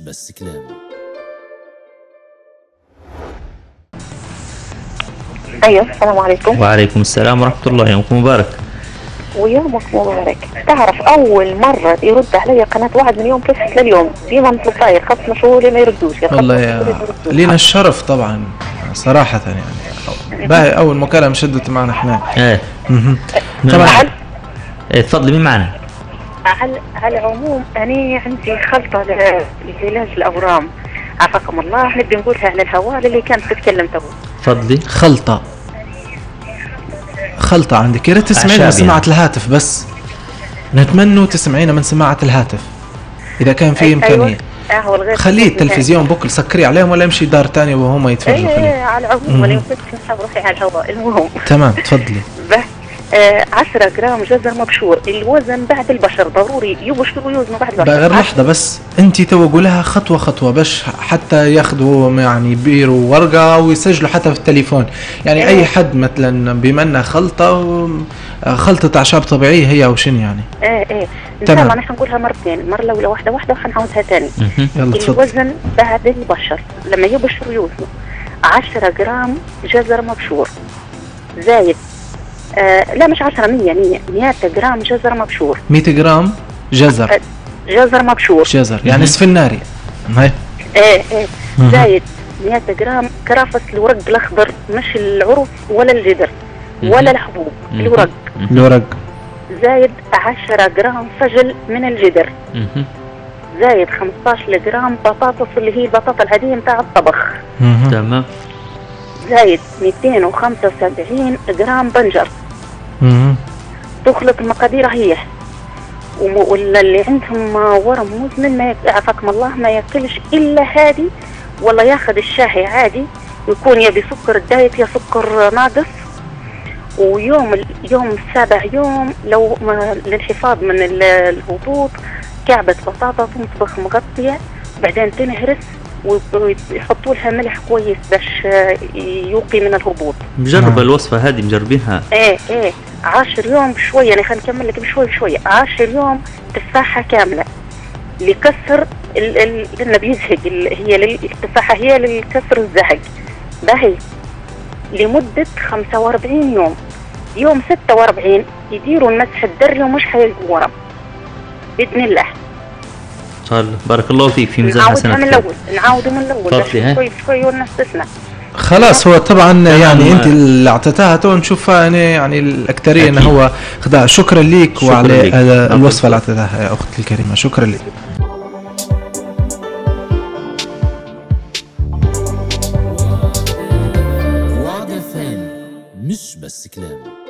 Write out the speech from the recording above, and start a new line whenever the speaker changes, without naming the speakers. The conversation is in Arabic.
بس كلام.
ايوه، السلام عليكم.
وعليكم السلام ورحمة الله، يومكم مبارك.
ويومك مبارك. تعرف اول مرة يرد علي قناة واحد من يوم كيف لليوم ديما مثل صاير خط مشغول ما يردوش.
والله يا لينا الشرف طبعا صراحة يعني باهي أول مكالمة شدت معنا احنا.
ايه
طبعا.
تفضلي مين معنا؟
على العموم أنا عندي خلطة لعلاج الأورام عافاكم الله، نبي نقولها على الهواء اللي كانت تتكلم تو.
تفضلي.
خلطة عندك، يا ريت تسمعينا من سماعة الهاتف بس، نتمنى تسمعينا من سماعة الهاتف إذا كان في إمكانية. خليه التلفزيون بكل سكري عليهم ولا يمشي دار تانية وهم يتفرجوا فيه.
على العموم أنا يمكن نحب روحي على الهواء. المهم
تمام تفضلي.
10 جرام جزر مبشور، الوزن بعد البشر ضروري يبشروا ويوزنوا بعد البشر.
غير لحظة بس، انت تو قولها خطوة خطوة باش حتى ياخذوا يعني بيروا ورقة ويسجلوا حتى في التليفون. يعني اي حد مثلا بما انها خلطة اعشاب طبيعية هي او شنو يعني.
ان شاء الله نحن نقولها مرتين، المرة الاولى واحدة وحنعودها ثاني. الوزن بعد البشر لما يبشروا ويوزنوا 10 جرام جزر مبشور زايد لا مش 10، 100 جرام جزر مبشور.
100 جرام جزر
مبشور
يعني نصف الناري. هاي
زايد 100 جرام كرافس الورق الاخضر، مش العرف ولا الجدر ولا الحبوب، الورق. زايد 10 جرام فجل من الجدر. زايد 15 جرام بطاطس اللي هي البطاطا العادية متاع الطبخ.
تمام.
زايد 275 جرام بنجر. تخلط المقادير هي. واللي عندهم ورم مزمن ما عافاكم الله ما ياكلش الا هذه، والله ياخذ الشاهي عادي، يكون يبي سكر دايت يا سكر ناقص. ويوم السابع يوم لو للحفاظ من الهبوط كعبة بطاطا تنطبخ مغطية، بعدين تنهرس ويحطوا لها ملح كويس باش يوقي من الهبوط.
مجربة الوصفة هذه مجربينها؟
10 يوم شوية، يعني خلينا نكمل لك بشوية. 10 يوم تفاحة كاملة لكسر لأنه بيزهق، هي التفاحة هي لكسر الزهق. باهي لمدة 45 يوم. يوم 46 يديروا المسح الدري ومش حيلقوا ورم بإذن الله.
بارك الله فيك، في ميزان حسنات.
نعاودوا من الأول شوي والناس تسمع.
خلاص هو طبعا يعني انت اللي اعطيتها تو نشوفها انا يعني الاكثريه انه هو خدها. شكرا لك وعلى الوصفه اللي اعطيتها يا اختي الكريمه، شكرا لك.
مش بس كلام.